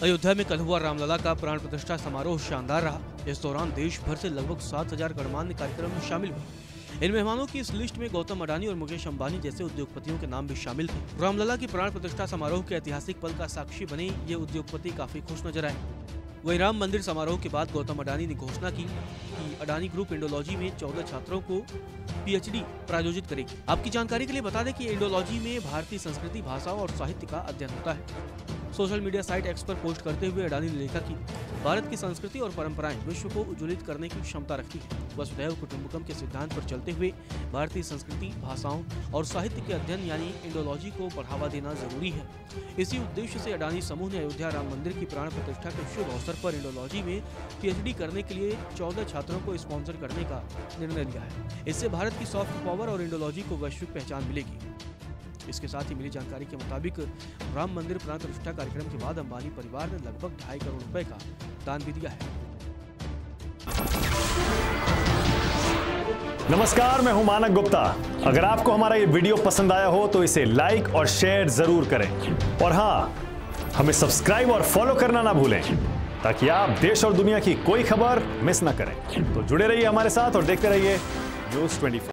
अयोध्या में कल हुआ रामलला का प्राण प्रतिष्ठा समारोह शानदार रहा। इस दौरान देश भर से लगभग 7,000 गणमान्य कार्यक्रम में शामिल हुए। इन मेहमानों की इस लिस्ट में गौतम अडानी और मुकेश अंबानी जैसे उद्योगपतियों के नाम भी शामिल थे। रामलला की प्राण प्रतिष्ठा समारोह के ऐतिहासिक पल का साक्षी बने ये उद्योगपति काफी खुश नजर आए। वहीं राम मंदिर समारोह के बाद गौतम अडानी ने घोषणा की कि अडानी ग्रुप इंडोलॉजी में 14 छात्रों को पीएचडी प्रायोजित करेगी। आपकी जानकारी के लिए बता दें कि इंडोलॉजी में भारतीय संस्कृति, भाषाओं और साहित्य का अध्ययन होता है। सोशल मीडिया साइट एक्स पर पोस्ट करते हुए अडानी ने लिखा कि भारत की संस्कृति और परंपराएं विश्व को उज्ज्वलित करने की क्षमता रखती है। वसुधैव कुटुंबकम के सिद्धांत पर चलते हुए भारतीय संस्कृति, भाषाओं और साहित्य के अध्ययन यानी इंडोलॉजी को बढ़ावा देना जरूरी है। इसी उद्देश्य से अडानी समूह ने अयोध्या राम मंदिर की प्राण प्रतिष्ठा के शुभ अवसर पर इंडोलॉजी में पीएचडी करने के लिए 14 छात्रों को स्पॉन्सर करने का निर्णय लिया है। इससे भारत की सॉफ्ट पावर और इंडोलॉजी को वैश्विक पहचान मिलेगी। इसके साथ ही मिली जानकारी के मुताबिक राम मंदिर प्राण प्रतिष्ठा कार्यक्रम के बाद अंबानी परिवार ने लगभग 2.5 करोड़ रुपए का दान भी दिया है। नमस्कार, मैं हूं मानक गुप्ता। अगर आपको हमारा ये वीडियो पसंद आया हो तो इसे लाइक और शेयर जरूर करें और हाँ, हमें सब्सक्राइब और फॉलो करना ना भूलें ताकि आप देश और दुनिया की कोई खबर मिस ना करें। तो जुड़े रहिए हमारे साथ और देखते रहिए न्यूज़ 24।